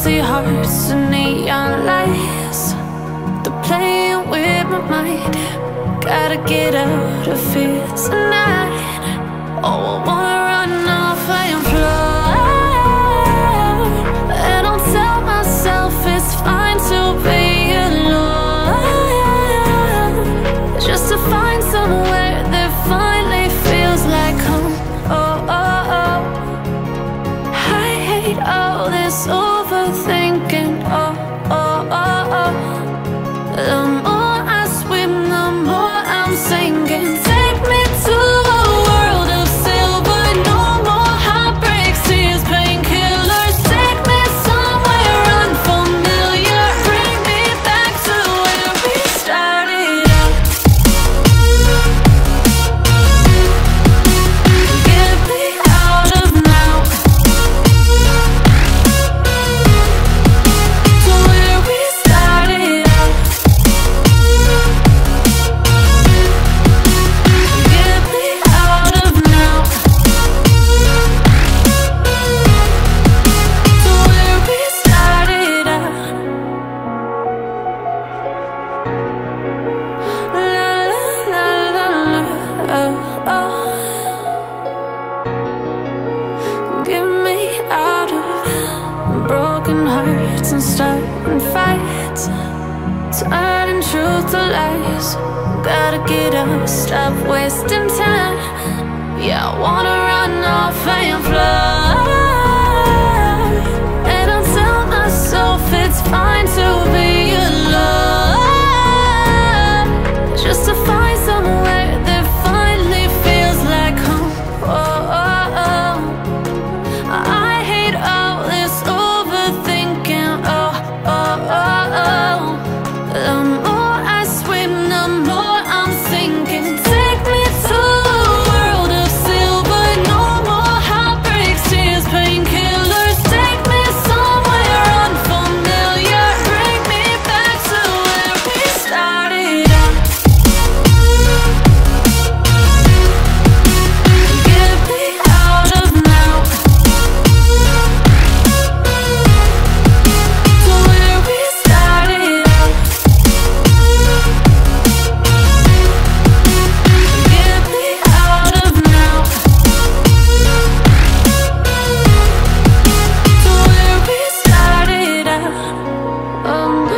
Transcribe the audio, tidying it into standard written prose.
empty hearts and neon lights. They're playing with my mind. Gotta get out of here tonight. Oh, I wanna run off and fly. And I'll tell myself it's fine to be alone, just to find somewhere that finally feels like home. Oh, oh, oh. I hate all this overthinking. Oh, oh, oh, oh. The more I swim, the more I'm sinking. Take me to a world of silver. No more heartbreaks, tears, painkillers. Take me somewhere unfamiliar. Bring me back to where we started out. Get me out of now, to where we started out. Get me out of now, to where we started out. La la la la, oh, oh. Get me out of broken hearts and starting fights, turning truth to lies. Gotta get up, stop wasting time. Yeah, I wanna run off and fly. And I'll tell myself it's fine to be alone, just to find somewhere that finally feels like home. Oh, oh, oh. I hate all this overthinking. Oh, oh, oh, oh. The more I swim, the more I'm sinking. Take me to a world of silver. No more heartbreaks, tears, painkillers. Take me somewhere unfamiliar. Bring me back to where we started out. Get me out of now, to where we started out. Get me out of now, to where we started out. Oh,